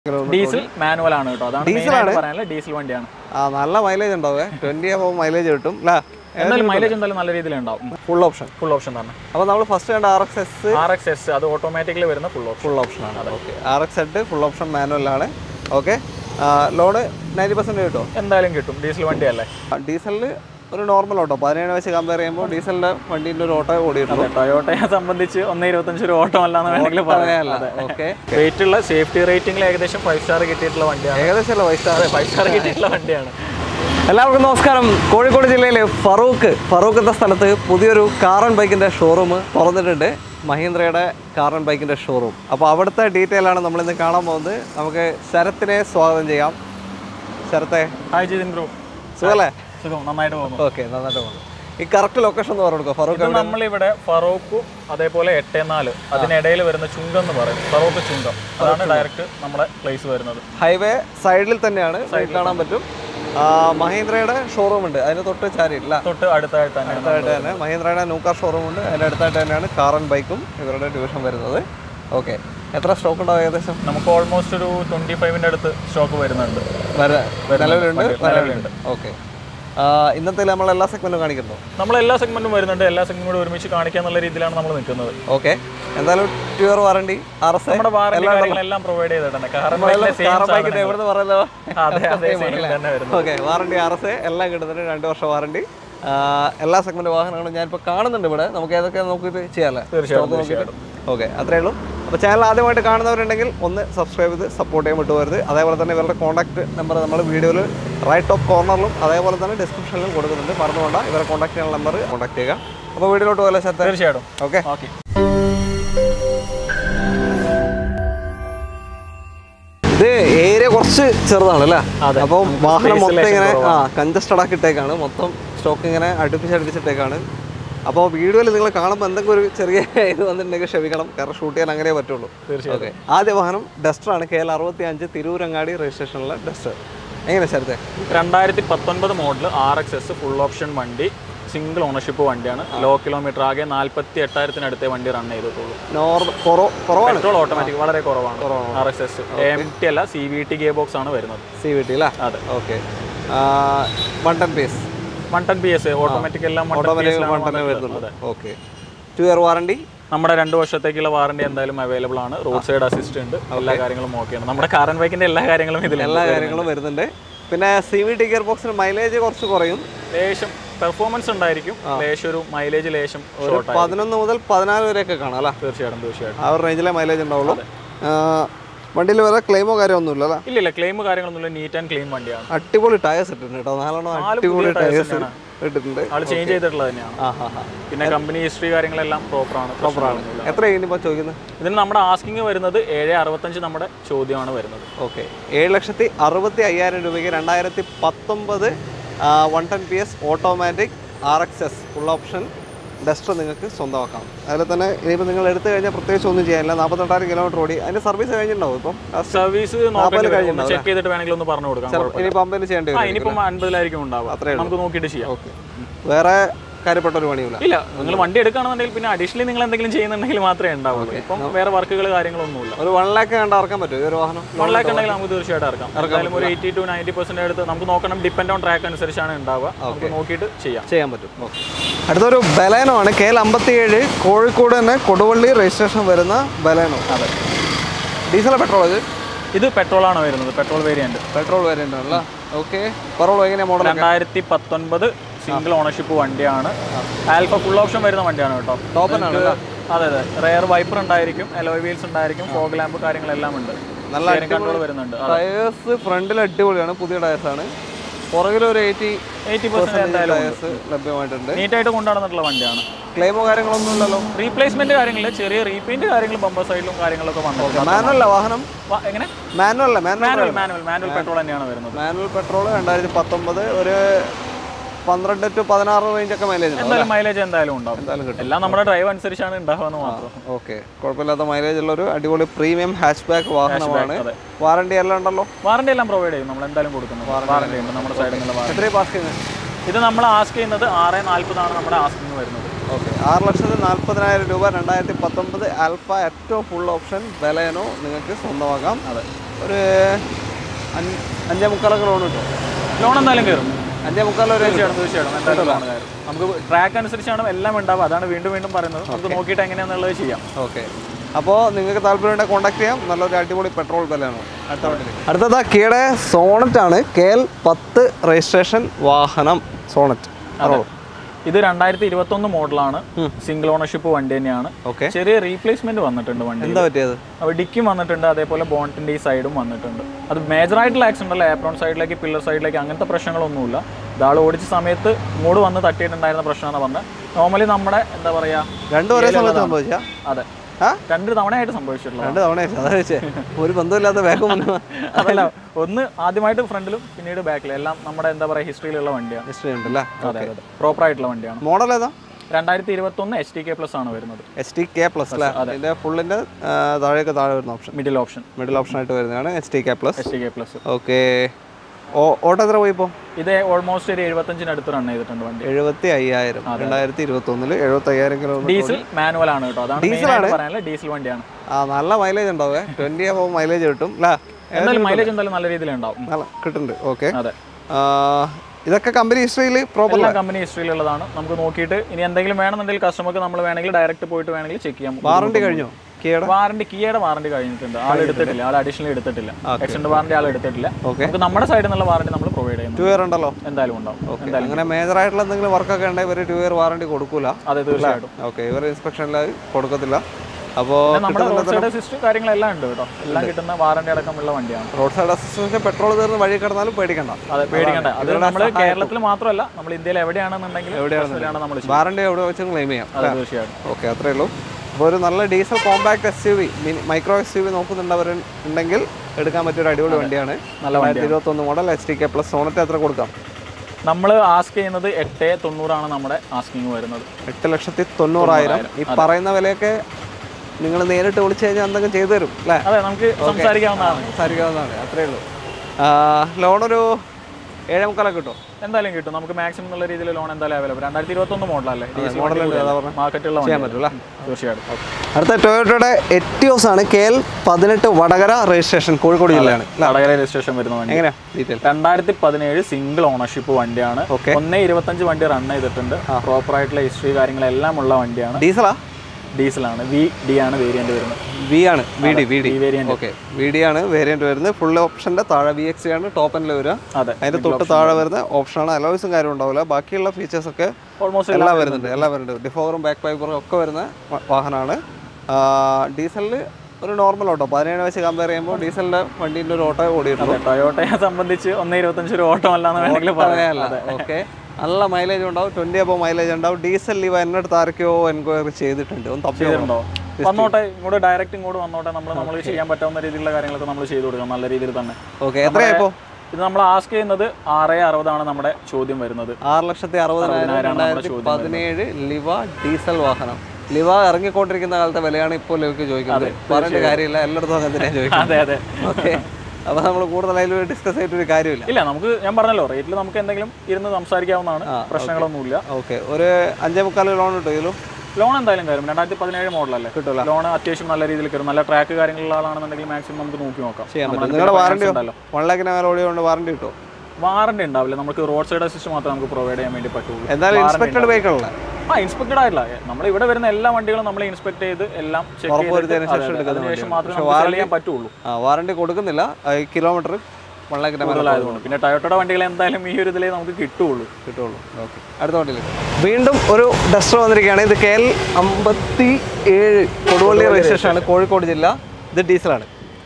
Diesel manual ആണ് കേട്ടോ. അതാണ് മെയിൻ ആയിട്ട് പറയാനുള്ള ഡീസൽ വണ്ടിയാണ്. നല്ല മൈലേജ് ഉണ്ടാവേ 20 above മൈലേജ് കിട്ടും അല്ലേ? എന്തായാലും മൈലേജ് എന്തായാലും നല്ല രീതിയിൽ ഉണ്ടാവും. ഫുൾ ഓപ്ഷൻ തന്നെ. അപ്പോൾ നമ്മൾ ഫസ്റ്റ് കണ്ട RXS അത് ഓട്ടോമാറ്റിക്കലി വരുന്ന ഫുൾ ഓപ്ഷൻ ആണ്. ഓക്കെ, RXZ ഫുൾ ഓപ്ഷൻ മാനുവലാണ്. ഓക്കെ, ലോഡ് 90% കിട്ടും. എന്തായാലും കിട്ടും, ഡീസൽ വണ്ടിയല്ലേ. ഡീസലിൽ ഒരു നോർമൽ ഓട്ടോ 17 വെച്ച് കമ്പയർ ചെയ്യുമ്പോൾ ഡീസലിന്റെ വണ്ടീൻ്റെ ഒരു ഓട്ടോ ഓടിയിട്ടുണ്ട്. ടൊയോട്ടയെ സംബന്ധിച്ച് 1.25 ഒരു ഓട്ടോ അല്ലാന്ന് വേണമെങ്കിൽ പറയാം. ഓക്കെ, വെയിറ്റ് ഉള്ള സേഫ്റ്റി റേറ്റിംഗിൽ ഏകദേശം 5 സ്റ്റാർ കിട്ടിയിട്ടുള്ള വണ്ടിയാണ്. ഏകദേശം 5 സ്റ്റാർ കിട്ടിയിട്ടുള്ള വണ്ടിയാണ്. എല്ലാവർക്കും നമസ്കാരം. കോഴിക്കോട് ജില്ലയിലെ ഫറൂഖ് എന്ന സ്ഥലത്ത് പുതിയൊരു കാർ ആൻഡ് ബൈക്കിൻ്റെ ഷോറൂം തുറന്നിട്ടുണ്ട്. മഹീന്ദ്രയുടെ കാർ ആൻഡ് ബൈക്കിൻ്റെ ഷോറൂം. അപ്പോൾ അവിടുത്തെ ഡീറ്റെയിൽ ആണ് നമ്മളിന്ന് കാണാൻ പോകുന്നത്. നമുക്ക് ശരത്തിനെ സ്വാഗതം ചെയ്യാം. ശരത്തെ, ഹായ് ജിതിൻ ബ്രോ. സുഖല്ലേ? നന്നായിട്ട് പോകുന്നു. ഓക്കെ, നന്നായിട്ട് പോകുന്നു. ഈ കറക്റ്റ് ലൊക്കേഷൻ എന്ന് പറഞ്ഞു ഫറൂഖ്. നമ്മളിവിടെ ഫറൂഖും അതേപോലെ 84 അതിനിടയിൽ വരുന്ന ചുങ്കം എന്ന് പറയും. ഫറൂഖ് ചുങ്കം, അതാണ് ഡയറക്റ്റ് നമ്മുടെ പ്ലേസ് വരുന്നത്. ഹൈവേ സൈഡിൽ തന്നെയാണ്, കാണാൻ പറ്റും. മഹീന്ദ്രയുടെ ഷോറൂം ഉണ്ട് അതിന് തൊട്ട് ചാരിയില്ല, തൊട്ട് അടുത്തായിട്ട് തന്നെ മഹീന്ദ്രയുടെ ന്യൂ കാർ ഷോറൂം ഉണ്ട്. അതിൻ്റെ അടുത്തായിട്ട് തന്നെയാണ് കാർ ആൻഡ് ബൈക്കും ഇവരുടെ ഡിവിഷൻ വരുന്നത്. ഓക്കെ, എത്ര സ്റ്റോക്ക് ഉണ്ടാവും ഏകദേശം? നമുക്ക് ഓൾമോസ്റ്റ് ഒരു 25ന്റെ അടുത്ത് സ്റ്റോക്ക് വരുന്നുണ്ട്. നിലവിലുണ്ട്. ഓക്കെ, ഇന്നത്തെ നമ്മൾ എല്ലാ സെഗ്മെന്റും കാണിക്കുന്നു. നമ്മൾ എല്ലാ സെഗ്മെന്റും വരുന്നുണ്ട്. എല്ലാ സെഗ്മെന്റും ഒരുമിച്ച് കാണിക്കാന്നുള്ള രീതിയിലാണ് നമ്മൾ നിൽക്കുന്നത്. ഓക്കെ, എന്തായാലും ട്യൂർ വാറണ്ടി നമ്മുടെ വാറണ്ടി കാര്യങ്ങളെല്ലാം പ്രൊവൈഡ് ചെയ്തിട്ടുണ്ട്. ഓക്കെ, വാറണ്ടി RSA എല്ലാം കിട്ടുന്നുണ്ട്. 2 വർഷം വാറണ്ടി. എല്ലാ സെഗ്മെന്റ് വാഹനങ്ങളും ഞാനിപ്പോൾ കാണുന്നുണ്ട് ഇവിടെ. നമുക്ക് ഏതൊക്കെ നോക്കിയിട്ട് ചെയ്യാമല്ലേ? തീർച്ചയായിട്ടും. ഓക്കെ, അത്രേ ഉള്ളൂ. അപ്പോൾ ചാനൽ ആദ്യമായിട്ട് കാണുന്നവരുണ്ടെങ്കിൽ ഒന്ന് സബ്സ്ക്രൈബ് ചെയ്ത് സപ്പോർട്ട് ചെയ്യാൻ വിട്ടുപോകരുത്. അതേപോലെ തന്നെ ഇവരുടെ കോൺടാക്ട് നമ്പർ നമ്മൾ വീഡിയോയിൽ റൈറ്റ് ടോപ്പ് കോർണറിലും അതേപോലെ തന്നെ ഡിസ്ക്രിപ്ഷനിലും കൊടുക്കുന്നുണ്ട്. മറന്നുകൊണ്ട ഇവരെ കോൺടാക്ട് ചെയ്യാനുള്ള നമ്പർ കോൺടാക്ട് ചെയ്യുക. അപ്പോൾ വീഡിയോയിലോട്ട് പോലെ ശരത്ത്. തീർച്ചയായിട്ടും. ഓക്കെ, ഇത് ഏരിയ കുറച്ച് ചെറുതാണ് അല്ലേ? അപ്പം വാഹനം മൊത്തം ഇങ്ങനെ കൺജസ്റ്റഡ് ആക്കി ഇട്ടേക്കാണ്. മൊത്തം സ്റ്റോക്ക് ഇങ്ങനെ അടുപ്പിച്ചിട്ടേക്കാണ്. അപ്പോൾ വീഡിയോയിൽ നിങ്ങൾ കാണുമ്പോൾ എന്തെങ്കിലും ഒരു ചെറിയ ഇത് വന്നിട്ടുണ്ടെങ്കിൽ ക്ഷമിക്കണം, കാരണം ഷൂട്ട് ചെയ്യാൻ അങ്ങനെ പറ്റുള്ളൂ. തീർച്ചയായും. ഓക്കെ, ആദ്യ വാഹനം ഡസ്റ്ററാണ്. KL 65 തിരൂരങ്ങാടി രജിസ്ട്രേഷനുള്ള ഡസ്റ്റർ. എങ്ങനെ ശരത്തെ? 2019 മോഡൽ RXS ഫുൾ ഓപ്ഷൻ വണ്ടി, സിംഗിൾ ഓണർഷിപ്പ് വണ്ടിയാണ്. ലോ കിലോമീറ്റർ, ആകെ 48,000 വണ്ടി റൺ ചെയ്തിട്ടുള്ളൂ. പെട്രോൾ ഓട്ടോമാറ്റിക് വളരെ കുറവാണ്. RXS AMT അല്ല, CVT ഗിയർ ബോക്സ് ആണ് വരുന്നത്. CVT അല്ലേ? അതെ. ഓക്കെ, 110 PS ഓട്ടോമാറ്റിക് എല്ലാം വരുന്നുണ്ട്. Okay, 2 year warranty. നമ്മുടെ 2 വർഷത്തേക്കുള്ള വാറണ്ടി എന്തായാലും അവൈലബിൾ ആണ്. റോഡ് സൈഡ് അസിസ്റ്റ് ഉണ്ട്, എല്ലാ കാര്യങ്ങളും ഓക്കെയാണ്. നമ്മുടെ കാർ ആൻഡ് ബൈക്കിന്റെ എല്ലാ കാര്യങ്ങളും വരുന്നുണ്ട്. പിന്നെ CVT ഗിയർ ബോക്സിന് മൈലേജ് കുറച്ച് കുറയും. ലേശം പെർഫോമൻസ് ഉണ്ടായിരിക്കും, ലേശം ഒരു മൈലേജ് ലേശം 11 മുതൽ 14 വരെയൊക്കെ കാണാം അല്ലേ? തീർച്ചയായിട്ടും. ആ ഒരു റേഞ്ചിലെ മൈലേജ് ഉണ്ടാവുള്ളൂ. വണ്ടിയിൽ വേറെ ക്ലെയിമോ കാര്യമൊന്നുമില്ല അല്ലേ? ഇല്ല, ക്ലെയിം കാര്യങ്ങളൊന്നുമില്ല. നീറ്റ് ആൻഡ് ക്ലീൻ വണ്ടിയാണ്. അടിപൊളി ടയേഴ്സ് ഇട്ടിട്ടുണ്ട് കേട്ടോ. 4 അടിപൊളി ടയേഴ്സ് ഇട്ടിട്ടുണ്ട്. ആൾ ചേഞ്ച് ചെയ്തിട്ടുള്ളത് തന്നെയാണ്. പിന്നെ കമ്പനി ഹിസ്റ്ററി കാര്യങ്ങളെല്ലാം പ്രോപ്പറാണ്. എത്ര ഇപ്പോൾ ചോദിക്കുന്നത്? ഇതിന് നമ്മുടെ ആസ്കിങ് വരുന്നത് 765 നമ്മുടെ ചോദ്യമാണ് വരുന്നത്. ഓക്കെ, 7,65,000 രൂപയ്ക്ക് 2019 110 PS automatic RXS full option Duster നിങ്ങൾക്ക് സ്വന്തമാക്കാം. അതിൽ തന്നെ ഇനിയിപ്പോൾ നിങ്ങൾ എടുത്തു കഴിഞ്ഞാൽ പ്രത്യേകിച്ച് ഒന്നും ചെയ്യാനില്ല. 48,000 കിലോമീറ്റർ ഓടി. അതിൻ്റെ സർവീസ് കഴിഞ്ഞിട്ടുണ്ടാവും. ഇപ്പം സർവീസ് ചെക്ക് ചെയ്തിട്ട് വേണമെങ്കിൽ ഒന്ന് പറഞ്ഞു കൊടുക്കാം. ഇനി പമ്പിൽ ചെയ്യേണ്ടി വരും. ഇനിയിപ്പം 50,000 ഉണ്ടാവും. അത്രേ നമുക്ക് നോക്കിയിട്ട് ചെയ്യാം. ഓക്കെ, വേറെ കാര്യപ്പെട്ട ഒരു പണിയില്ല. ഇല്ല, നിങ്ങൾ വണ്ടി എടുക്കുകയാണെന്നുണ്ടെങ്കിൽ പിന്നെ അഡീഷണലി നിങ്ങൾ എന്തെങ്കിലും ചെയ്യുന്നുണ്ടെങ്കിൽ മാത്രമേ ഉണ്ടാവുള്ളൂ. ഇപ്പം വേറെ വർക്കുകൾ കാര്യങ്ങളൊന്നുമില്ല. ഒരു 1 lakh കണ്ട് ഇറക്കാൻ പറ്റും ഒരു വാഹനം? 1 lakh ഉണ്ടെങ്കിൽ നമുക്ക് തീർച്ചയായിട്ടും ഇറക്കാം. എന്തായാലും ഒരു 80 to 90% എടുത്ത് നമുക്ക് നോക്കണം. ഡിപ്പെൻഡ് ഓൺ ട്രാക്ക് അനുസരിച്ചാണ് ഉണ്ടാവുക. നമുക്ക് നോക്കിയിട്ട് ചെയ്യാൻ പറ്റും. അടുത്തൊരു ബലേനോ ആണ്. KL 57 കോഴിക്കോട് തന്നെ കൊടുവള്ളി രജിസ്ട്രേഷൻ വരുന്ന ബലേനോ. അതെ, ഡീസൽ പെട്രോൾ? ഇത് പെട്രോളാണ് വരുന്നത്. പെട്രോൾ വേരിയന്റ് ആണല്ലോ. ഓക്കെ, പെട്രോൾ എങ്ങനെയാണ് മോഡൽ? 2019 സിംഗിൾ ഓണർഷിപ്പ് വണ്ടിയാണ്. ആൽഫ ഫുൾ ഓപ്ഷൻ വരുന്ന വണ്ടിയാണ് കേട്ടോ. ടോപ്പനാണ്. അതെ, റെയർ വൈപ്പർ ഉണ്ടായിരിക്കും, അലോയ് വീൽസ് ഉണ്ടായിരിക്കും, ഫോഗ് ലാമ്പ് കാര്യങ്ങളെല്ലാം ഉണ്ട്. നല്ല കൺട്രോൾ വരുന്നുണ്ട്. ടയേഴ്സ് ഫ്രണ്ടിൽ അടിപൊളിയാണ്, പുതിയ ടയേഴ്സാണ്. പുറകിൽ ഒരു 80% ടയേഴ്സ് ലഭ്യമായിട്ടുണ്ട്. നീറ്റായിട്ട് കൊണ്ടുനടന്നിട്ടുള്ള വണ്ടിയാണ്. ക്ലെയിമോ കാര്യങ്ങളൊന്നും ഇല്ലല്ലോ? റീപ്ലേസ്മെന്റ് കാര്യങ്ങളില്ല, ചെറിയ റീപെയിന്റ് കാര്യങ്ങൾ ബമ്പർ സൈഡിലും കാര്യങ്ങളൊക്കെ വന്നു. മാനുവൽ വാഹനം? എങ്ങനെ? മാനുവൽ പെട്രോൾ തന്നെയാണ് വരുന്നത്. മാനുവൽ പെട്രോൾ 2019 ഒരു 12 to 16 റേഞ്ചൊക്കെ മൈലേജ് എന്തായാലും ഉണ്ടാവും. എല്ലാം നമ്മുടെ ഡ്രൈവ് അനുസരിച്ചാണ് ഉണ്ടാവുക മാത്രം. ഓക്കെ, കുഴപ്പമില്ലാത്ത മൈലേജ് ഉള്ള ഒരു അടിപൊളി പ്രീമിയം ഹാച്ച് ബാക്ക് വാഹനമാണ്. വാറണ്ടി എല്ലാം ഉണ്ടല്ലോ? വാറണ്ടി എല്ലാം പ്രൊവൈഡ് ചെയ്യും, നമ്മൾ എന്തായാലും കൊടുക്കുന്നു. വാറണ്ടി ഉണ്ട് നമ്മുടെ സൈഡിൽ നിന്ന്. എത്രയും പാസ് ചെയ്യുന്നത്? ഇത് നമ്മൾ ആസ്ക് ചെയ്യുന്നത് 640 നമ്മുടെ ആസ്കിങ് വരുന്നത്. ഓക്കെ, 6,40,000 രൂപ 2019 ആൽഫ ഏറ്റവും ഫുൾ ഓപ്ഷൻ ബലേനോ നിങ്ങൾക്ക് സ്വന്തമാക്കാം. അതെ, ഒരു 5.25 ലോൺ കിട്ടും. ലോൺ എന്തായാലും കയറും. 5.25 വരെ തീർച്ചയായിട്ടും എന്തായാലും ലോൺ കയറും. നമുക്ക് ട്രാക്ക് അനുസരിച്ചാണ് എല്ലാം ഉണ്ടാവുക. അതാണ് വീണ്ടും വീണ്ടും പറയുന്നത്. നമുക്ക് നോക്കിയിട്ട് എങ്ങനെയാണെന്നുള്ളത് ചെയ്യാം. ഓക്കെ. അപ്പോൾ നിങ്ങൾക്ക് താല്പര്യമുണ്ടെങ്കിൽ കോൺടാക്ട് ചെയ്യാം. നല്ലൊരു അടിപൊളി പെട്രോൾ വിലയാണ്. അടുത്തത് കിയയുടെ സോണറ്റ് ആണ്. KL 10 രജിസ്ട്രേഷൻ വാഹനം സോണറ്റ്. ഇത് 2021 മോഡലാണ്. സിംഗിൾ ഓണർഷിപ്പ് വണ്ടി തന്നെയാണ്. ചെറിയ റീപ്ലേസ്മെന്റ് വന്നിട്ടുണ്ട് വണ്ടി. എന്താ പറ്റിയത്? ഡിക്കും വന്നിട്ടുണ്ട്, അതേപോലെ ബോണ്ടിന്റെ ഈ സൈഡും വന്നിട്ടുണ്ട്. അത് മേജർ ആയിട്ടുള്ള ആക്സിഡന്റ് അല്ല. ഏപ്രോൺ സൈഡിലേക്ക് പില്ലർ സൈഡിലേക്ക് അങ്ങനത്തെ പ്രശ്നങ്ങളൊന്നുമില്ല. ഇതാൾ ഓടിച്ച സമയത്ത് ഇങ്ങോട്ട് വന്ന് തട്ടിയിട്ടുണ്ടായിരുന്ന പ്രശ്നമാണ് പറഞ്ഞത്. നോർമലി നമ്മുടെ എന്താ പറയാ 2 ഒരേ സമയത്ത് സംഭവിച്ചാ? അതെ, 2 തവണയായിട്ട് സംഭവിച്ചിട്ടുള്ളത്. 2 തവണയായിട്ട് ഒരു ബന്ധമില്ലാത്ത ബാക്കും. അതല്ല, ഒന്ന് ആദ്യമായിട്ട് ഫ്രണ്ടിലും പിന്നീട് ബാക്കിലും എല്ലാം നമ്മുടെ എന്താ പറയാ ഹിസ്റ്ററിയിലുള്ള വണ്ടിയാണ്. ഹിസ്റ്ററി ഉണ്ടല്ലേ? അതെ, പ്രോപ്പർ ആയിട്ടുള്ള വണ്ടിയാണ്. മോഡൽ ഏതാ? 2021 HTK+ ആണ് വരുന്നത്. HTK+ അല്ലേ? അതിന്റെ ഫുള്ളിന്റെ താഴെ വരുന്ന ഓപ്ഷൻ മിഡിൽ ഓപ്ഷൻ ആയിട്ട് വരുന്നതാണ് HTK+. ഓക്കെ. ഓട്ടോ എത്ര പോയി ഇപ്പോൾ? ഇത് ഓൾമോസ്റ്റ് ഒരു 75 അടുത്ത് റൺ ചെയ്തിട്ടുണ്ട് വണ്ടി. 75,000. 2021 75,000 കിലോമീറ്റർ. ഡീസൽ മാനുവൽ ആണ് കേട്ടോ. അതാണ് ഡീസൽ ഡീസൽ വണ്ടിയാണ്. നല്ല മൈലേജ് ഉണ്ടാവേ. 20 അപ്പോൾ മൈലേജ് കിട്ടും അല്ലേ? എന്തായാലും മൈലേജ് എന്തായാലും നല്ല രീതിയിൽ ഉണ്ടാവും. കിട്ടുന്നുണ്ട്. ഓക്കെ. അതെ, ഇതൊക്കെ കമ്പനി ഹിസ്റ്ററിയിൽ പ്രോപ്പർ കമ്പനി ഹിസ്റ്ററിയിലുള്ളതാണ്. നമുക്ക് നോക്കിയിട്ട് ഇനി എന്തെങ്കിലും വേണമെന്നുണ്ടെങ്കിൽ കസ്റ്റമർക്ക് നമ്മൾ വേണമെങ്കിൽ ഡയറക്റ്റ് പോയിട്ട് വേണമെങ്കിൽ ചെക്ക് ചെയ്യാം. വാറണ്ടി കഴിഞ്ഞോ? കിയയുടെ വാറണ്ടി കഴിഞ്ഞിട്ടുണ്ട്. ആൾ എടുത്തിട്ടില്ല, ആൾ അഡീഷണൽ എടുത്തിട്ടില്ല. എക്സ്റ്റൻഡ് വാറണ്ടി ആൾ എടുത്തിട്ടില്ല. നമുക്ക് നമ്മുടെ സൈഡിൽ നിന്നുള്ള വാറണ്ടി നമ്മൾ പ്രൊവൈഡ് ചെയ്യുന്നു. 2 ഇയർ ഉണ്ടല്ലോ? എന്തായാലും ഉണ്ടാവും. അങ്ങനെ മേജർ ആയിട്ടുള്ള എന്തെങ്കിലും വർക്കൊക്കെ ഉണ്ടെങ്കിൽ ഇവർ 2 ഇയർ വാറണ്ടി കൊടുക്കൂല. അതെ, തീർച്ചയായിട്ടും. ഓക്കെ. ഇവർ ഇൻസ്പെക്ഷനിൽ കൊടുക്കത്തില്ല. അപ്പോൾ നമ്മുടെ റോഡ് സൈഡ് അസിസ്റ്റ് കാര്യങ്ങളെല്ലാം ഉണ്ട് കേട്ടോ. എല്ലാം കിട്ടുന്ന വാറണ്ടി അടക്കമുള്ള വണ്ടിയാണ്. റോഡ് സൈഡ് അസിസ്റ്റൻസ് പെട്രോൾ തീർന്ന് വഴി കിടന്നാലും പേടിക്കണ്ട. അതെ, പേടിക്കണ്ട. അത് നമ്മൾ കേരളത്തിൽ മാത്രമല്ല, നമ്മൾ ഇന്ത്യയിൽ എവിടെയാണെന്നുണ്ടെങ്കിൽ വാറണ്ടി എവിടെ വെച്ചും ക്ലെയിം ചെയ്യാം. തീർച്ചയായിട്ടും. ഓക്കെ, അത്രേ ഉള്ളൂ. അപ്പോൾ ഒരു നല്ല diesel compact SUV micro SUV നോക്കുന്നുണ്ടവരുണ്ടെങ്കിൽ എടുക്കാൻ പറ്റിയൊരു അടിപൊളി വണ്ടിയാണ്. 2021 മോഡൽ HTK+. സോണറ്റ് എത്ര കൊടുക്കാം? നമ്മൾ ആസ്ക് ചെയ്യുന്നത് 890 ആണ് നമ്മുടെ ആസ്കിങ് വരുന്നത്. 8,90,000. ഈ പറയുന്ന വിലയൊക്കെ നിങ്ങൾ നേരിട്ട് വിളിച്ചു കഴിഞ്ഞാൽ എന്തെങ്കിലും ചെയ്തു തരും അല്ലേ? അതെ, നമുക്ക് സംസാരിക്കാവുന്നതാണ്. അത്രേ ഉള്ളൂ. ലോണൊരു 7.25 കിട്ടും. എന്തായാലും കിട്ടും. നമുക്ക് മാക്സിമം എന്നുള്ള രീതിയിൽ ലോൺ എന്തായാലും അവൈലബിൾ. 2021 മോഡലല്ലേ? മാർക്കറ്റുള്ള ചെയ്യാൻ പറ്റില്ല. തീർച്ചയായിട്ടും. അടുത്ത ടൊയോട്ടയുടെ എറ്റിയോസ് ആണ്. KL 18 വടകര രജിസ്ട്രേഷൻ, കോഴിക്കോട് ജില്ലയാണ്. വടകര രജിസ്ട്രേഷൻ വരുന്ന വണ്ടി. എങ്ങനെയാ ഡീറ്റെയിൽ? 2017 സിംഗിൾ ഓണർഷിപ്പ് വണ്ടിയാണ്. 1.25 വണ്ടി റൺ ചെയ്തിട്ടുണ്ട്. പ്രോപ്പർ ആയിട്ടുള്ള ഹിസ്റ്ററി കാര്യങ്ങളെല്ലാം ഉള്ള വണ്ടിയാണ്. ഡീസലാണ്. VD ആണ് വേരിയന്റ് വരുന്നത്. VD ആണ് വേരിയന്റ് വരുന്നത്. ഫുൾ ഓപ്ഷന്റെ താഴെ VX ആണ് ടോപ്പ് എൻഡിൽ വരിക. അതിന്റെ തൊട്ട് താഴെ വരുന്ന ഓപ്ഷനാണ്. അലോയ്സും കാര്യം ഉണ്ടാവില്ല. ബാക്കിയുള്ള ഫീച്ചേഴ്സ് ഒക്കെ ഓൾമോസ്റ്റ് എല്ലാം വരുന്നുണ്ട്. ഡിഫോറും ബാക്ക് വൈപ്പറും ഒക്കെ വരുന്ന വാഹനമാണ്. ഡീസലിൽ ഒരു നോർമൽ ഓട്ടോ 17 വെച്ച് കമ്പയർ ചെയ്യുമ്പോൾ ഡീസലിന്റെ വണ്ടീൻ്റെ ഒരു ഓട്ടോ ഓടിയിട്ടുണ്ട്. ടൊയോട്ടയെ സംബന്ധിച്ച് 1.25 ഒരു ഓട്ടോ അല്ലാന്ന് വേണമെങ്കിൽ പറയാനല്ല. ഓക്കെ, നല്ല മൈലേജ് ഉണ്ടാവും. 20 അപ്പോൾ മൈലേജ് ഉണ്ടാവും. ഡീസൽ ഇവ എന്നോട് ആരൊക്കെയോ എൻക്വയറി ചെയ്തിട്ടുണ്ട്. ഒന്ന് തപ്പിയിട്ടുണ്ടോ? വന്നോട്ടെ, ഇങ്ങോട്ട് ഡയറക്റ്റ് ഇങ്ങോട്ട് വന്നോട്ടെ. നമ്മൾ ചെയ്യാൻ പറ്റാവുന്ന രീതിയിലുള്ള കാര്യങ്ങളൊക്കെ നമ്മൾ ചെയ്തു കൊടുക്കാം നല്ല രീതിയിൽ തന്നെ. ഓക്കെ, എത്രയായപ്പോൾ? ഇത് നമ്മൾ ആസ്ക് ചെയ്യുന്നത് 6.60 ആണ് നമ്മുടെ ചോദ്യം വരുന്നത്. 6,60,000. 2017 ലിവ ഡീസൽ വാഹനം. ലിവ ഇറങ്ങിക്കൊണ്ടിരിക്കുന്ന കാലത്തെ വിലയാണ് ഇപ്പോൾ ലിവയ്ക്ക് ചോദിക്കുന്നത്. പറഞ്ഞിട്ട് കാര്യമില്ല, എല്ലായിടത്തും അങ്ങനെ തന്നെയാണ് ചോദിക്കുന്നത്. അതെ. ഓക്കെ, അപ്പോൾ നമ്മൾ കൂടുതലായി ഡിസ്കസ് ചെയ്തിട്ടൊരു കാര്യമില്ല. ഇല്ല, നമുക്ക് ഞാൻ പറഞ്ഞല്ലോ റേറ്റിൽ നമുക്ക് എന്തെങ്കിലും ഇരുന്ന് സംസാരിക്കാവുന്നതാണ്. പ്രശ്നങ്ങളൊന്നുമില്ല. ഓക്കെ, ഒരു 5.25 ലോൺ കിട്ടും. ഇതിലും ലോൺ എന്തായാലും കയറും. 2017 മോഡലല്ലേ കിട്ടില്ല. ലോൺ അത്യാവശ്യം നല്ല രീതിയിൽ കയറും. നല്ല ട്രാക്ക് കാര്യങ്ങളുള്ള ആളാണെന്നുണ്ടെങ്കിൽ മാക്സിമം നമുക്ക് നോക്കി നോക്കാം. നിങ്ങളുടെ വാറണ്ടി ഉണ്ടല്ലോ? 1 ലക്ഷത്തിന് മേലെ ഓടിയോണ്ട് വാറണ്ടി കിട്ടും? വാറണ്ടി ഉണ്ടാവില്ല. നമുക്ക് റോഡ് സൈഡ് അസിസ്റ്റ് മാത്രമേ നമുക്ക് പ്രൊവൈഡ് ചെയ്യാൻ വേണ്ടി പറ്റുള്ളൂ. എന്തായാലും ഇൻസ്പെക്ടഡ് വെഹിക്കിളല്ല? ഇൻസ്പെക്ടഡ് ആയിട്ടില്ല. നമ്മൾ ഇവിടെ വരുന്ന എല്ലാ വണ്ടികളും നമ്മൾ ഇൻസ്പെക്ട് ചെയ്ത് എല്ലാം ചെക്ക് ചെയ്തതിനു ശേഷം മാത്രമേ ചെയ്യാൻ പറ്റുള്ളൂ. വാറണ്ടി കൊടുക്കുന്നില്ല. കിലോമീറ്റർ 1 ലക്ഷത്തിന് മേലെ. പിന്നെ ടൊയോട്ടയുടെ വണ്ടികൾ എന്തായാലും ഈ ഒരു ഇതിലേ നമുക്ക് കിട്ടുള്ളൂ. ഓക്കെ, അടുത്ത വണ്ടിയിൽ വീണ്ടും ഒരു ഡസ്റ്റർ വന്നിരിക്കുകയാണ്. ഇത് KL 57 കൊടുവള്ളി രജിസ്ട്രേഷൻ ആണ്, കോഴിക്കോട് ജില്ല. ഇത് ഡീസലാണ്.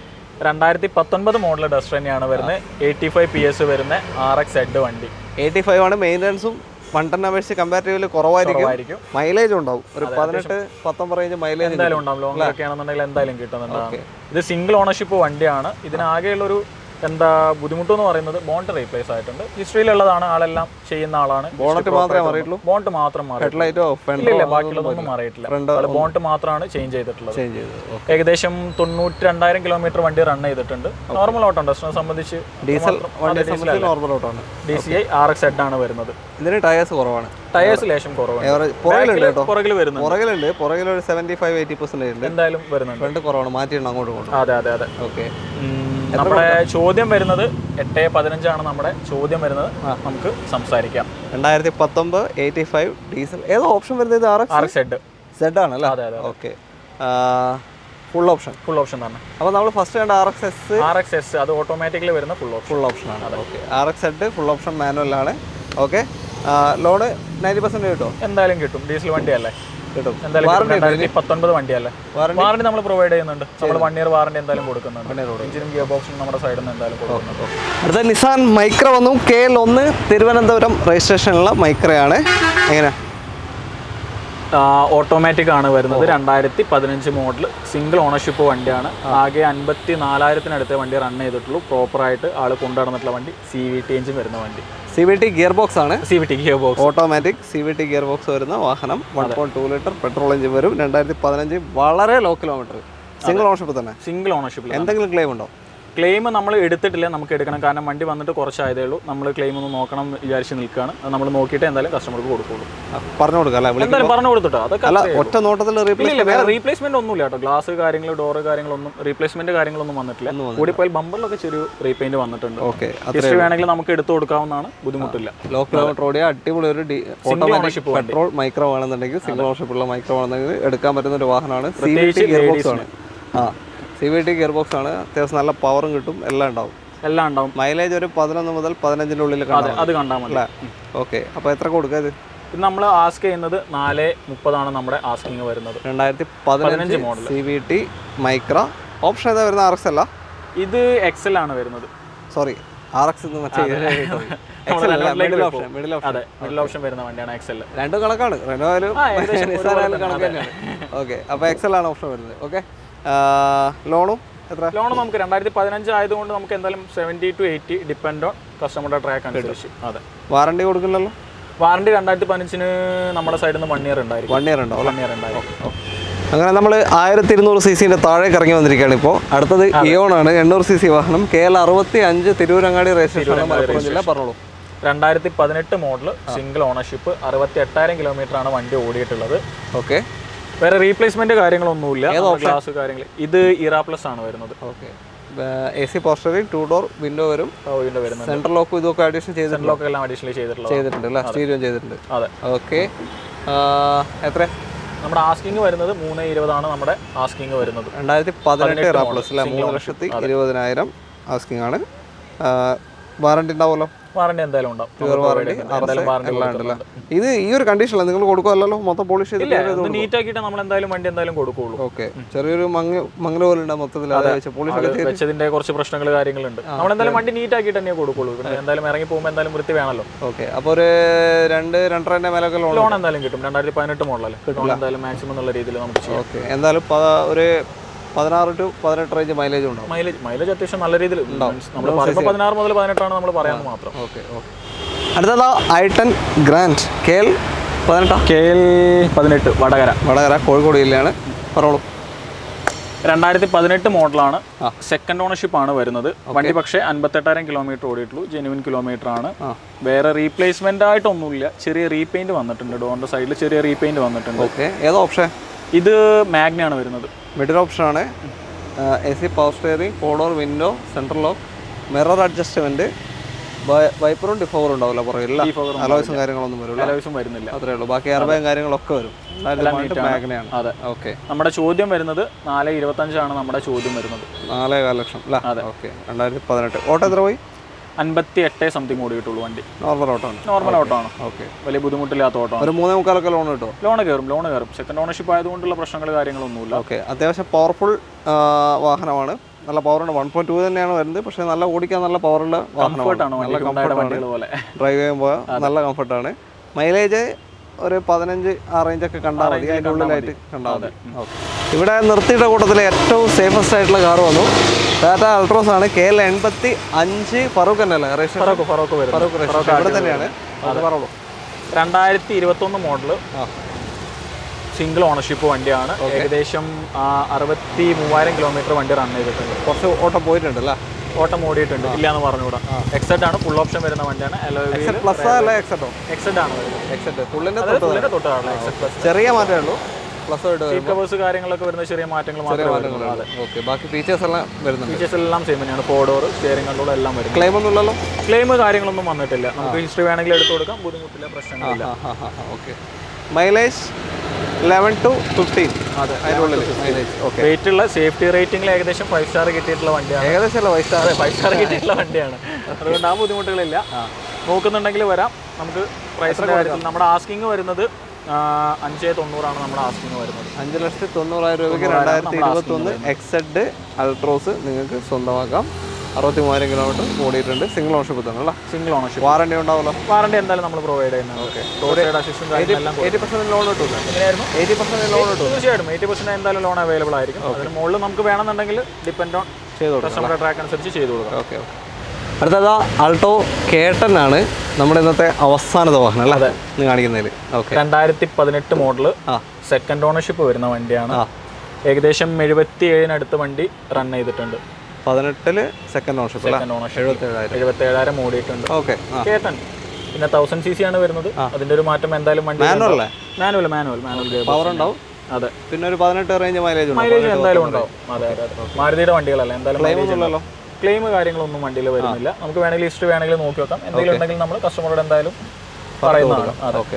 2019 മോഡൽ ഡസ്റ്റർ തന്നെയാണ് വരുന്നത്. 85 PS വരുന്ന RX-Z വണ്ടി. 85 ആണ്. മെയിൻ്റനൻസും 110 അപേക്ഷിച്ച് കമ്പാരിറ്റീവ്ലി കുറവായിരിക്കും. മൈലേജ് ഉണ്ടാവും. ഒരു 18-19 റേഞ്ച് മൈലേജ് എന്തായാലും ഉണ്ടാവും. ലോങ്ങിലൊക്കെ ആണെന്നുണ്ടെങ്കിൽ എന്തായാലും കിട്ടുന്നുണ്ടാവും. ഇത് സിംഗിൾ ഓണർഷിപ്പ് വണ്ടിയാണ്. ഇതിനാകെയുള്ളൊരു എന്താ ബുദ്ധിമുട്ടെന്ന് പറയുന്നത് ബോണ്ട് റീപ്ലേസ് ആയിട്ടുണ്ട്. ഹിസ്റ്ററിയിലുള്ളതാണ്. ആളെല്ലാം ചെയ്യുന്ന ആളാണ്. ബോണ്ട് മാത്രമേ മാറിയിട്ടുള്ളൂ. ബോണ്ട് മാത്രം മാറിയിട്ടില്ല. ബാക്കിയുള്ളതൊന്നും മാറിയിട്ടില്ല. ബോണ്ട് മാത്രമാണ് ചേഞ്ച് ചെയ്തിട്ടുള്ളത്. ഏകദേശം 92,000 കിലോമീറ്റർ വണ്ടി റൺ ചെയ്തിട്ടുണ്ട്. നോർമൽ ഓട്ടോ ഡസ്റ്ററിനെ സംബന്ധിച്ച് ഡീസൽ നോർമൽ ഓട്ടോ ആണ്. DCI RX-Z ആണ് വരുന്നത്. ഇതിന് ടയേഴ്സ് കുറവാണ്. ടയേഴ്സ് ലേശം കുറവാണ്. പുറകിൽ ഒരു 75-80% എന്തായാലും വരുന്നുണ്ട്. കുറവാണ്. മാറ്റിയിട്ടുണ്ട് അങ്ങോട്ട്. അതെ. ഓക്കെ, നമ്മുടെ ചോദ്യം വരുന്നത് 8.15 ആണ് നമ്മുടെ ചോദ്യം വരുന്നത്. നമുക്ക് സംസാരിക്കാം. 2019 85 ഡീസൽ. ഏത് ഓപ്ഷൻ വരുന്നത്? സെഡ് ആണല്ലേ? ഓക്കെ, ഫുൾ ഓപ്ഷൻ തന്നെ. അപ്പോൾ നമ്മൾ ഫസ്റ്റ് കണ്ട RX അത് ഓട്ടോമാറ്റിക്കലി വരുന്ന ഫുൾ ഓപ്ഷൻ ആണ്. Okay, RX Z full option മാനുവലാണ്. ഓക്കെ, ലോണ് 90% കിട്ടും? എന്തായാലും കിട്ടും. ഡീസൽ വണ്ടിയല്ലേ, കിട്ടും. 2019 വണ്ടിയല്ലേ. വാറണ്ടി നമ്മൾ പ്രൊവൈഡ് ചെയ്യുന്നുണ്ട്. നമ്മൾ 1 ഇയർ വാറണ്ടി എന്തായാലും കൊടുക്കുന്നുണ്ട്. എഞ്ചിനും ഗിയർ ബോക്സും നമ്മുടെ സൈഡിൽ നിന്ന് എന്തായാലും കൊടുക്കുന്നുണ്ട്. അടുത്ത നിസാൻ മൈക്ര വന്നു. KL1 തിരുവനന്തപുരം രജിസ്ട്രേഷനുള്ള മൈക്രയാണ്. എങ്ങനെ? ഓട്ടോമാറ്റിക് ആണ് വരുന്നത്. 2015 മോഡൽ, സിംഗിൾ ഓണർഷിപ്പ് വണ്ടിയാണ്. ആകെ 54,000 വണ്ടി റൺ ചെയ്തിട്ടുള്ളൂ. പ്രോപ്പറായിട്ട് ആൾ കൊണ്ടുനടന്നിട്ടുള്ള വണ്ടി. CVT എഞ്ചിൻ വരുന്ന വണ്ടി. CVT ഗിയർ ബോക്സ് ആണ്. CVT gear box, automatic CVT gear box വരുന്ന വാഹനം. 1.2 ലിറ്റർ പെട്രോൾ എഞ്ചിൻ വരും. 2015, വളരെ ലോ കിലോമീറ്റർ. സിംഗിൾ ഓണർഷിപ്പ് തന്നെ. Single ownership. എന്തെങ്കിലും ക്ലെയിം ഉണ്ടോ? ക്ലെയിം നമ്മൾ എടുത്തിട്ടില്ല, നമുക്ക് എടുക്കണം. കാരണം വണ്ടി വന്നിട്ട് കുറച്ചായതേ ഉള്ളൂ. നമ്മൾ ക്ലെയിം ഒന്ന് നോക്കണം വിചാരിച്ച് നിൽക്കുകയാണ്. അത് നമ്മൾ നോക്കിയിട്ട് എന്തായാലും കസ്റ്റമർക്ക് കൊടുക്കുള്ളൂ. പറഞ്ഞു കൊടുക്കാം, എന്തായാലും പറഞ്ഞു കൊടുത്തിട്ടോ. അതൊക്കെ ഒറ്റ നോട്ടത്തിൽ വേറെ റീപ്ലേസ്മെന്റ് ഒന്നുമില്ല കേട്ടോ. ഗ്ലാസ് കാര്യങ്ങൾ, ഡോറ് കാര്യങ്ങളൊന്നും, റീപ്ലേസ്മെന്റ് കാര്യങ്ങളൊന്നും വന്നിട്ടില്ല. കൂടിപ്പോയി ബമ്പറിലൊക്കെ ചെറിയ റീപെയിന്റ് വന്നിട്ടുണ്ട്. ഓക്കെ, ഹിസ്റ്ററി വേണമെങ്കിൽ നമുക്ക് എടുത്തു കൊടുക്കാവുന്നതാണ്, ബുദ്ധിമുട്ടില്ല. ലോ കിലോമീറ്റർ ഓടിയ അടിപൊളി ഒരു ഓട്ടോമാറ്റിക് പെട്രോൾ മൈക്രോ ആണെന്നുണ്ടെങ്കിൽ, സിംഗിൾ ഓണർഷിപ്പ് ഉള്ള മൈക്രോ ആണെന്നുണ്ടെങ്കിൽ എടുക്കാൻ പറ്റുന്ന ഒരു വാഹനമാണ്. CVT ഗിയർ ബോക്സ് ആണ്. CVT ഗിയർ ബോക്സ് ആണ്. അത്യാവശ്യം നല്ല പവറും കിട്ടും, എല്ലാം ഉണ്ടാവും. മൈലേജ് ഒരു 11 മുതൽ 15 ഉള്ളിൽ അത് കണ്ടാൽ മതി. ഓക്കെ, അപ്പോൾ എത്ര കൊടുക്കുക? ഇത് നമ്മൾ ആസ്ക് ചെയ്യുന്നത് 4.30 ആണ് നമ്മുടെ ആസ്കിങ് വരുന്നത്. 2015 മോഡൽ CVT മൈക്ര. ഓപ്ഷൻ ഏതാ വരുന്നത്? RX അല്ല, ഇത് XL ആണ് വരുന്നത്. സോറി, RX മിഡിൽ ഓപ്ഷൻ വരുന്ന വണ്ടിയാണ് XL. രണ്ടും കണക്കാണ്. കണക്ക് തന്നെയാണ്. ഓക്കെ, അപ്പോൾ XL ആണ് ഓപ്ഷൻ വരുന്നത്. ഓക്കെ, ലോണും എത്ര? ലോൺ നമുക്ക് 2015 ആയതുകൊണ്ട് നമുക്ക് എന്തായാലും 70 to 80 ഡിപ്പെൻഡ് ഓൺ കസ്റ്റമറുടെ ട്രാക്ക് അനുസരിച്ച്. അതെ, വാറണ്ടി കൊടുക്കില്ലല്ലോ? വാറണ്ടി 2015 നമ്മുടെ സൈഡിൽ നിന്ന് 1 ഇയർ ഉണ്ടായിരിക്കും. 1 ഇയർ ഉണ്ടാവും. അങ്ങനെ നമ്മൾ 1200 cc താഴേക്ക് ഇറങ്ങി വന്നിരിക്കുകയാണ്. ഇപ്പോൾ അടുത്തത് ഇയോൺ ആണ്. 800 cc വാഹനം. KL 65 Tirurangadi registration. പറഞ്ഞോളൂ. 2018 മോഡൽ, സിംഗിൾ ഓണർഷിപ്പ്, 68,000 കിലോമീറ്റർ ആണ് വണ്ടി ഓടിയിട്ടുള്ളത്. ഓക്കെ, വേറെ റീപ്ലേസ്മെന്റ് കാര്യങ്ങളൊന്നുമില്ല. ഗ്ലാസ് കാര്യങ്ങൾ ഇത് ഇറ പ്ലസ് ആണ് വരുന്നത്. Okay, AC power steering, 2 door window വരും. സെൻട്രൽ ലോക്ക് ഇതൊക്കെ അഡീഷണൽ ചെയ്തിട്ടുണ്ട് അല്ലേ? സ്റ്റീരിയോ ചെയ്തിട്ടുണ്ട്. അതെ. ഓക്കെ, എത്ര? നമ്മുടെ ആസ്കിങ് വരുന്നത് 3.20 ആണ് നമ്മുടെ ആസ്കിങ് വരുന്നത്. 2018 ഇറ പ്ലസ് അല്ലേ? 3,20,000 ആസ്കിങ് ആണ്. വാറണ്ടി ഉണ്ടാവുമല്ലോ? വാറണ്ടി എന്തായാലും ഉണ്ടാവും. ഇത് ഈ ഒരു കണ്ടീഷനിലാണ് നിങ്ങൾ കൊടുക്കുമല്ലോ? മൊത്തം പോളിഷ് ചെയ്ത് നീറ്റ് ആക്കിയിട്ട് നമ്മൾ എന്തായാലും വണ്ടി എന്തായാലും കൊടുക്കുള്ളൂ. ഓക്കെ, ചെറിയൊരു മങ്ങല പോലെ ഉണ്ടാവും മൊത്തത്തിൽ. വെച്ചതിന്റെ കുറച്ച് പ്രശ്നങ്ങൾ കാര്യങ്ങളുണ്ട്. നമ്മൾ എന്തായാലും വണ്ടി നീറ്റ് ആക്കിയിട്ട് തന്നെ കൊടുക്കുള്ളൂ. എന്തായാലും ഇറങ്ങി പോകുമ്പോൾ എന്തായാലും വൃത്തി വേണമല്ലോ. ഓക്കെ, അപ്പോൾ ഒരു 2-2.5 മേലൊക്കെ ലോൺ എന്തായാലും കിട്ടും. 2018 മോഡലല്ലേ, എന്തായാലും മാക്സിമം എന്നുള്ള രീതിയിൽ നമുക്ക് ചെയ്യാം. ഓക്കെ, എന്തായാലും ഒരു 16 to 18 റേഞ്ച് മൈലേജ് ഉണ്ടാവും. മൈലേജ് അത്യാവശ്യം നല്ല രീതിയിൽ ഉണ്ടാവും. നമ്മൾ പറയുമ്പോൾ 16 മുതൽ 18 ആണ് നമ്മൾ പറയാമെന്ന് മാത്രം. ഓക്കെ, അടുത്തതാ i10 grand. KL 18 Vatakara Kozhikode ജില്ലയാണ്. പറഞ്ഞോളൂ. 2018 മോഡലാണ്. സെക്കൻഡ് ഓണർഷിപ്പ് ആണ് വരുന്നത്. വണ്ടി പക്ഷേ 58,000 കിലോമീറ്റർ ഓടിയിട്ടുള്ളൂ. ജെനുവിൻ കിലോമീറ്റർ ആണ്. വേറെ റീപ്ലേസ്മെന്റ് ആയിട്ടൊന്നുമില്ല. ചെറിയ റീപെയിന്റ് വന്നിട്ടുണ്ട്. ഡോറിന്റെ സൈഡിൽ ചെറിയ റീപെയിന്റ് വന്നിട്ടുണ്ട്. ഓക്കെ, ഏതാ ഓപ്ഷൻ? ഇത് മാഗ്നയാണ് വരുന്നത്. മിഡിൽ ഓപ്ഷൻ ആണ്. AC power steering, 4 door window, central lock, mirror adjustment, വൈപ്പറും ഡിഫോറും ഉണ്ടാവില്ല. പുറകില്ല. അലോയ്സും കാര്യങ്ങളൊന്നും വരുന്നില്ല. അത്രേ ഉള്ളൂ. ബാക്കി എയർബാഗും കാര്യങ്ങളൊക്കെ വരും. മാഗ്നയാണ്. അതെ. ഓക്കെ, നമ്മുടെ ചോദ്യം വരുന്നത് 4.25 ആണ് നമ്മുടെ ചോദ്യം വരുന്നത്. 4.25 ലക്ഷം അല്ലേ? ഓക്കെ, 2018. ഓട്ടോ എത്ര പോയി? 58 സംതിങ് ഓടിയിട്ടുള്ളൂ വണ്ടി. നോർമൽ ഓട്ടോ ആണ്. ഓക്കെ, വലിയ ബുദ്ധിമുട്ടില്ലാത്ത ഓട്ടോ. ഒരു 3.25 ലോൺ കിട്ടും. ലോൺ കയറും. സെക്കൻഡ് ഓണർഷിപ്പ് ആയതുകൊണ്ടുള്ള പ്രശ്നങ്ങൾ കാര്യങ്ങളൊന്നുമില്ല. ഓക്കെ, അത്യാവശ്യം പവർഫുൾ വാഹനമാണ്. നല്ല പവറുണ്ട്. 1.2 തന്നെയാണ് വരുന്നത്. പക്ഷേ നല്ല ഓടിക്കാൻ നല്ല പവറുള്ള വാഹനമാണ്. നല്ല കംഫർട്ടാണ്. ഡ്രൈവ് ചെയ്യുമ്പോൾ നല്ല കംഫർട്ടാണ്. മൈലേജ് ഒരു 15 ആ റേഞ്ചൊക്കെ കണ്ടാൽ മതി. അതിൻ്റെ ഉള്ളിലായിട്ട് കണ്ടാൽ മതി. ഓക്കെ, ഇവിടെ നിർത്തിയിട്ട കൂട്ടത്തിൽ ഏറ്റവും സേഫസ്റ്റ് ആയിട്ടുള്ള കാർ വന്നു. ടാറ്റ അൾട്രോസ് ആണ്. KL 85 ഫറൂഖ് തന്നെയല്ലേ? ഫറൂഖ് ഇവിടെ തന്നെയാണ്. 2021 മോഡല്, സിംഗിൾ ഓണർഷിപ്പ് വണ്ടിയാണ്. ഏകദേശം 63,000 കിലോമീറ്റർ വണ്ടി റൺ ചെയ്തിട്ടുണ്ട്. കുറച്ച് ഓട്ടം പോയിട്ടുണ്ട് അല്ലേ? ഓട്ടം ഓടിയിട്ടുണ്ട്. ഇല്ലാന്ന് പറഞ്ഞുകൂടാ. എക്സെഡ് ആണ്. ഫുൾ ഓപ്ഷൻ വരുന്ന വണ്ടിയാണ്. പ്ലസ് അല്ല എക്സെഡോ? എക്സെഡ് ആണ് വരുന്നത്. എക്സെഡ് ഫുള്ളിന്റെ തൊട്ടാണ്. ചെറിയ മാറ്റമേ ഉള്ളൂ. പ്ലസ് ആയിട്ട് സീറ്റ് കവേഴ്സ് കാര്യങ്ങളൊക്കെ വരുന്ന ചെറിയ മാറ്റങ്ങൾ മാത്രമേ വരുന്നുള്ളൂ. അതെ, ഓക്കെ. ബാക്കി ഫീച്ചേഴ്സ് എല്ലാം വരുന്നുണ്ട്. ഫീച്ചേഴ്സ് എല്ലാം സെയിം തന്നെയാണ്. 4 ഡോർ, സ്റ്റിയറിംഗ് കൺട്രോൾ എല്ലാം വരും. ക്ലെയിം ഒന്നും ഇല്ലല്ലോ? ക്ലെയിം കാര്യങ്ങളൊന്നും വന്നിട്ടില്ല. നമുക്ക് ഹിസ്റ്ററി വേണമെങ്കിൽ എടുത്തു കൊടുക്കാം, ബുദ്ധിമുട്ടില്ല, പ്രശ്നങ്ങളില്ല. ഓക്കെ. Mileage 11 to 15. അതെ, അതിനുള്ളിൽ മൈലേജ്. ഓക്കെ. റേറ്റ് ഉള്ള സേഫ്റ്റി റേറ്റിംഗിൽ ഏകദേശം 5 സ്റ്റാർ കിട്ടിയിട്ടുള്ള വണ്ടിയാണ്. ഏകദേശം അല്ല 5 സ്റ്റാർ. 5 സ്റ്റാർ കിട്ടിയിട്ടുള്ള വണ്ടിയാണ്. അതുകൊണ്ട് ആ ബുദ്ധിമുട്ടുകളില്ല. നോക്കുന്നുണ്ടെങ്കിൽ വരാം. നമുക്ക് പ്രൈസിന്റെ കാര്യത്തിൽ നമ്മുടെ ആസ്കിങ് വരുന്നത് 5,90,000 നമ്മുടെ ആസ്കിങ് വരുന്നത്. 5,90,000 രൂപയ്ക്ക് 2021 XZ അൾട്രോസ് നിങ്ങൾക്ക് സ്വന്തമാക്കാം. 63,000 കിലോമീറ്റർ ഓടിയിട്ടുണ്ട്. സിംഗിൾ ഓണർഷിപ്പ് തന്നെ അല്ല? Single ownership. വാറണ്ടി ഉണ്ടാവുമല്ലോ? വാറണ്ടി എന്തായാലും നമ്മൾ പ്രൊവൈഡ് ചെയ്യുന്നത്. ഓക്കെ. 80% ലോൺ കിട്ടും. എങ്ങനെയായിരുന്നു? 80% ലോൺ കിട്ടും. തീർച്ചയായിട്ടും 80% എന്തായാലും ലോൺ അവൈലബിൾ ആയിരിക്കും. അതിന് മുകളിൽ നമുക്ക് വേണമെന്നുണ്ടെങ്കിൽ ഡിപ്പെൻഡ് ഓൺ കസ്റ്റമറുടെ ട്രാക്ക് അനുസരിച്ച് ചെയ്തു കൊടുക്കാം. ഓക്കെ. അടുത്തത് ആൾട്ടോ K10 ആണ് നമ്മുടെ ഇന്നത്തെ അവസാനത്തെ വാഹനം അല്ലേ? അതെ, ഇന്ന് കാണിക്കുന്നതിൽ. ഓക്കെ. 2018 മോഡൽ, സെക്കൻഡ് ഓണർഷിപ്പ് വരുന്ന വണ്ടിയാണ്. ഏകദേശം 77 വണ്ടി റൺ ചെയ്തിട്ടുണ്ട്. 18 സെക്കൻഡ് ഓണർഷിപ്പ്. 77,000 ഓടിയിട്ടുണ്ട്. ഓക്കെ. K10 പിന്നെ 1000cc ആണ് വരുന്നത്. അതിന്റെ ഒരു മാറ്റം എന്തായാലും വണ്ടി മാനുവൽ പവർ ഉണ്ടാവും. അതെ. പിന്നെ ഒരു 18 റേഞ്ച് മൈലേജ് എന്തായാലും ഉണ്ടാവും. അതെ. മാരുതിയുടെ വണ്ടികളല്ല, എന്തായാലും ക്ലെയിം കാര്യങ്ങളൊന്നും വണ്ടിയിൽ വരുന്നില്ല. നമുക്ക് വേണമെങ്കിൽ ഹിസ്റ്ററി വേണമെങ്കിൽ നോക്കി വെക്കാം. എന്തെങ്കിലും ഉണ്ടെങ്കിൽ നമ്മൾ കസ്റ്റമറോട് എന്തായാലും പറയുന്നതാണ്.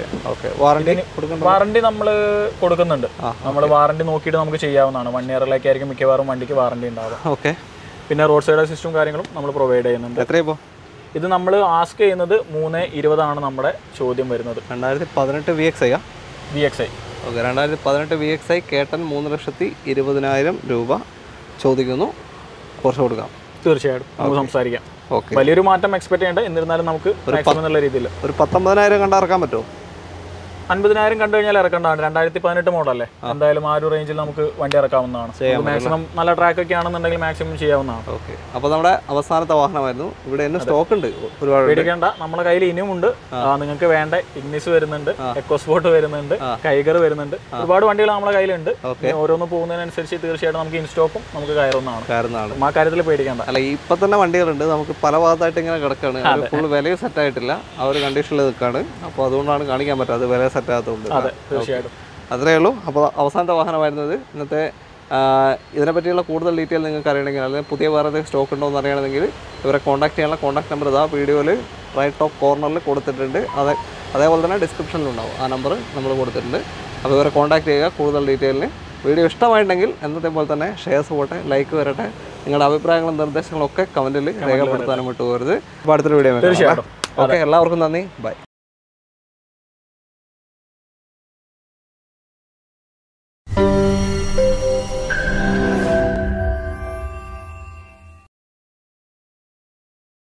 വാറണ്ടി നമ്മൾ കൊടുക്കുന്നുണ്ട്. നമ്മൾ വാറണ്ടി നോക്കിയിട്ട് നമുക്ക് ചെയ്യാവുന്നതാണ്. 1 ഇയറിലേക്കായിരിക്കും മിക്കവാറും വണ്ടിക്ക് വാറണ്ടി ഉണ്ടാവുക. ഓക്കെ. പിന്നെ റോഡ് സൈഡ് അസിസ്റ്റും കാര്യങ്ങളും നമ്മൾ പ്രൊവൈഡ് ചെയ്യുന്നുണ്ട്. എത്രയോ ഇത് നമ്മൾ ആസ്ക് ചെയ്യുന്നത് 3,20,000 നമ്മുടെ ചോദ്യം വരുന്നത്. 2018 VXI. ഓക്കെ. 2018 VXI K10 3,20,000 രൂപ ചോദിക്കുന്നു. കുറച്ച് കൊടുക്കാം. തീർച്ചയായിട്ടും നമുക്ക് സംസാരിക്കാം. ഓക്കെ. വലിയൊരു മാറ്റം എക്സ്പെക്ട് ചെയ്യേണ്ട. എന്നിരുന്നാലും നമുക്ക് മാക്സിമം എന്നുള്ള രീതിയിൽ ഒരു 19,000 കണ്ടിറക്കാൻ പറ്റുമോ? 50,000 കണ്ടു കഴിഞ്ഞാൽ ഇറക്കേണ്ടതാണ്. 2018 മോഡലല്ലേ, എന്തായാലും ആ ഒരു റേഞ്ചിൽ നമുക്ക് വണ്ടി ഇറക്കാവുന്നതാണ്. മാക്സിമം നല്ല ട്രാക്ക് ഒക്കെ ആണെന്നുണ്ടെങ്കിൽ മാക്സിമം ചെയ്യാവുന്നതാണ്. ഓക്കെ. അപ്പോൾ നമ്മുടെ അവസാനത്തെ വാഹനമായിരുന്നു. ഇവിടെ തന്നെ സ്റ്റോക്ക് ഉണ്ട് ഒരുപാട്. പേടിക്കേണ്ട, നമ്മുടെ കയ്യിൽ ഇനിയും ഉണ്ട്. നിങ്ങൾക്ക് വേണ്ട ഇഗ്നിസ് വരുന്നുണ്ട്, എക്കോസ്പോർട്ട് വരുന്നുണ്ട്, കൈഗർ വരുന്നുണ്ട്. ഒരുപാട് വണ്ടികൾ നമ്മുടെ കയ്യിലുണ്ട്. ഓരോന്ന് പോകുന്നതിനനുസരിച്ച് തീർച്ചയായിട്ടും നമുക്ക് ഇൻസ്റ്റോക്കും നമുക്ക് കയറുന്നതാണ്. ആ കാര്യത്തിൽ പേടിക്കേണ്ട. അല്ല, ഇപ്പൊ തന്നെ വണ്ടികളുണ്ട്. നമുക്ക് പല ഭാഗത്തായിട്ട് ഇങ്ങനെ കിടക്കാണ്. ഫുൾ വില സെറ്റ് ആയിട്ടില്ല. ആ ഒരു കണ്ടീഷനിൽ നിൽക്കാണ്. അപ്പോൾ അതുകൊണ്ടാണ് കാണിക്കാൻ പറ്റാത്തത്, വില സെറ്റ് ആകാത്തതുകൊണ്ട്. അതെ, തീർച്ചയായിട്ടും അത്രയേ ഉള്ളൂ. അപ്പോൾ അവസാനത്തെ വാഹനമായിരുന്നത് ഇന്നത്തെ. ഇതിനെപ്പറ്റിയുള്ള കൂടുതൽ ഡീറ്റെയിൽ നിങ്ങൾക്ക് അറിയണമെങ്കിൽ, അല്ലെങ്കിൽ പുതിയ വേറെ സ്റ്റോക്ക് ഉണ്ടോ എന്ന് അറിയണമെങ്കിൽ ഇവരെ കോൺടാക്ട് ചെയ്യാനുള്ള കോൺടാക്ട് നമ്പർ ഇതാ വീഡിയോയിൽ റൈറ്റ് ടോപ്പ് കോർണറിൽ കൊടുത്തിട്ടുണ്ട്. അതേപോലെ തന്നെ ഡിസ്ക്രിപ്ഷനിലുണ്ടാവും. ആ നമ്പർ നമ്മൾ കൊടുത്തിട്ടുണ്ട്. അപ്പോൾ ഇവരെ കോൺടാക്ട് ചെയ്യുക കൂടുതൽ ഡീറ്റെയിലിന്. വീഡിയോ ഇഷ്ടമായിട്ടുണ്ടെങ്കിൽ എന്നത്തെ പോലെ തന്നെ ഷെയർസ് പോട്ടെ, ലൈക്ക് വരട്ടെ. നിങ്ങളുടെ അഭിപ്രായങ്ങളും നിർദ്ദേശങ്ങളും ഒക്കെ കമൻറ്റിൽ രേഖപ്പെടുത്താനും വിട്ടുപോകരുത്. അപ്പോൾ അടുത്തൊരു വീഡിയോ. തീർച്ചയായിട്ടും. ഓക്കെ. എല്ലാവർക്കും നന്ദി. ബൈ.